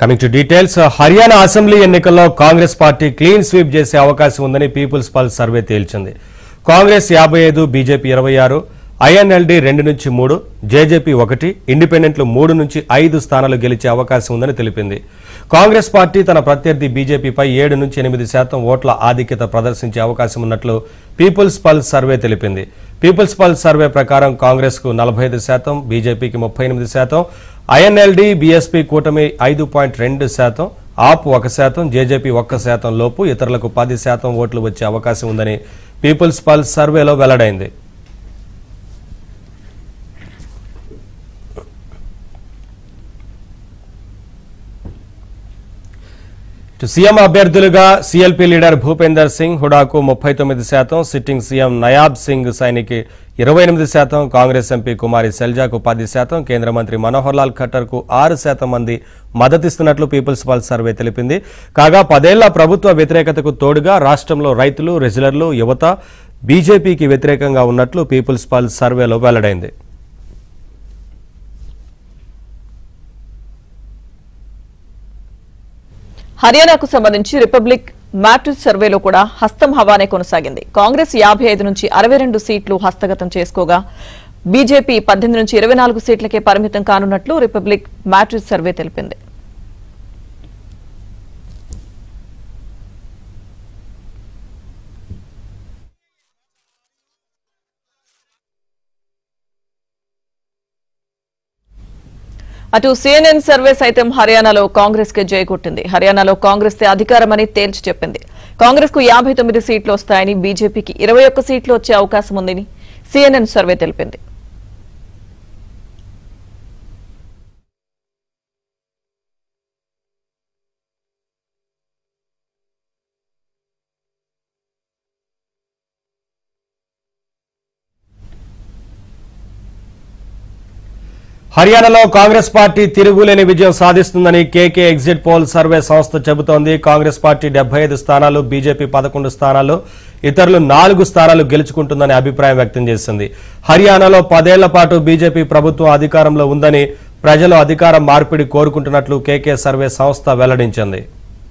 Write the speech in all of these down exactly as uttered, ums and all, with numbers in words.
Coming to details, Haryana assembly ఎన్నికల్లో Congress party clean sweep చేసే అవకాశం ఉందని పీపుల్స్ పల్స్ సర్వే తేల్చింది. కాంగ్రెస్ యాభై ఐదు, బీజేపీ ఇరవై ఆరు, ఐఎన్ఎల్డీ రెండు నుంచి మూడు, జేజేపీ ఒకటి, ఇండిపెండెంట్లు మూడు నుంచి ఐదు స్థానాలు గెలిచే అవకాశం ఉందని తెలిపింది. కాంగ్రెస్ పార్టీ తన ప్రత్యర్థి బీజేపీపై ఏడు నుంచి ఎనిమిది శాతం ఓట్ల ఆధిక్యత ప్రదర్శించే అవకాశం ఉన్నట్లు పీపుల్స్ పల్స్ సర్వే తెలిపింది. పీపుల్స్ పల్స్ సర్వే ప్రకారం కాంగ్రెస్ కు నలభై ఐదు శాతం, బీజేపీకి ముప్పై ఎనిమిది శాతం, ఐఎన్ఎల్డీ బీఎస్పీ కూటమి ఐదు పాయింట్ రెండు శాతం, ఆప్ ఒక శాతం, జేజేపీ ఒక్క శాతం లోపు ఇతరులకు పది శాతం ఓట్లు వచ్చే అవకాశం ఉందని పీపుల్స్ పల్స్ సర్వేలో వెల్లడైంది. సీఎం అభ్యర్థులుగా సీఎల్పీ లీడర్ భూపేందర్ సింగ్ హుడాకు ముప్పై తొమ్మిది శాతం, సిట్టింగ్ సీఎం నయాబ్ సింగ్ సైనికి ఇరవై ఎనిమిది శాతం, కాంగ్రెస్ ఎంపీ కుమారి శైలజాకు పది శాతం, కేంద్ర మంత్రి మనోహర్ లాల్ ఖట్టర్ కు ఆరు శాతం మంది మద్దతిస్తున్నట్లు పీపుల్స్ పల్స్ సర్వే తెలిపింది. కాగా పదేళ్ల ప్రభుత్వ వ్యతిరేకతకు తోడుగా రాష్ట్రంలో రైతులు, రెజ్లర్లు, యువత బీజేపీకి వ్యతిరేకంగా ఉన్నట్లు పీపుల్స్ పల్స్ సర్వేలో వెల్లడైంది. హర్యానాకు సంబంధించి రిపబ్లిక్ మ్యాట్రిక్స్ సర్వేలో కూడా హస్తం హవానే కొనసాగింది. కాంగ్రెస్ యాభై ఐదు నుంచి అరవై రెండు సీట్లు హస్తగతం చేసుకోగా బీజేపీ పద్దెనిమిది నుంచి ఇరవై నాలుగు సీట్లకే పరిమితం కానున్నట్లు రిపబ్లిక్ మ్యాట్రిక్స్ సర్వే తెలిపింది. అటు సీఎన్ఎన్ సర్వే సైతం హర్యానాలో కాంగ్రెస్ కే జయకొట్టింది. హర్యానాలో కాంగ్రెస్ అధికారమని తేల్చి చెప్పింది. కాంగ్రెస్ కు యాభై తొమ్మిది సీట్లు వస్తాయని, బీజేపీకి ఇరవై ఒక్క సీట్లు వచ్చే అవకాశం ఉందని సీఎన్ఎన్ సర్వే తెలిపింది. హర్యానాలో కాంగ్రెస్ పార్టీ తిరుగులేని విజయం సాధిస్తుందని కేకే ఎగ్జిట్ పోల్ సర్వే సంస్థ చెబుతోంది. కాంగ్రెస్ పార్టీ డెబ్బై ఐదు స్థానాలు, బీజేపీ పదకొండు స్థానాలు, ఇతరులు నాలుగు స్థానాలు గెలుచుకుంటుందని అభిప్రాయం వ్యక్తం చేసింది. హర్యానాలో పదేళ్ల పాటు బీజేపీ ప్రభుత్వం అధికారంలో ఉందని, ప్రజలు అధికార మార్పిడి కోరుకుంటున్నట్లు కేకే సర్వే సంస్థ వెల్లడించింది.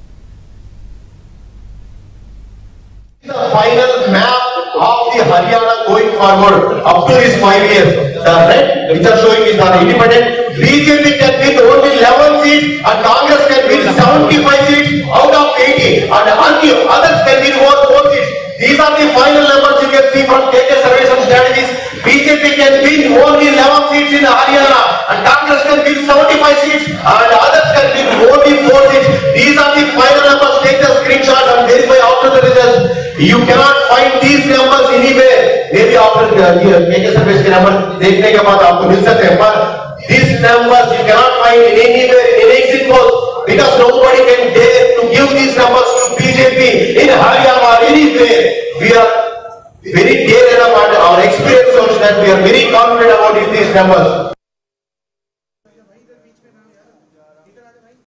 Of the Haryana going forward up to this five years, the red which are showing is our independent. B J P can win only eleven seats and Congress can win seventy-five seats out of eighty, and others can win more four seats. These are the final numbers you can see from K K Surveys and Strategies. B J P can win only eleven seats in Haryana and Congress can win seventy-five seats and others can win only four seats. These are the final numbers. Take the screenshot and verify after the results. You cannot find these numbers anywhere. Maybe after K K Surveys के नंबर देखने के बाद आपको मिल सकते हैं, पर these numbers you cannot find anywhere in exit polls because nobody can dare to give these numbers to B J P in Haryana or anywhere. We are very dare enough and our experience shows that we are very confident about these numbers.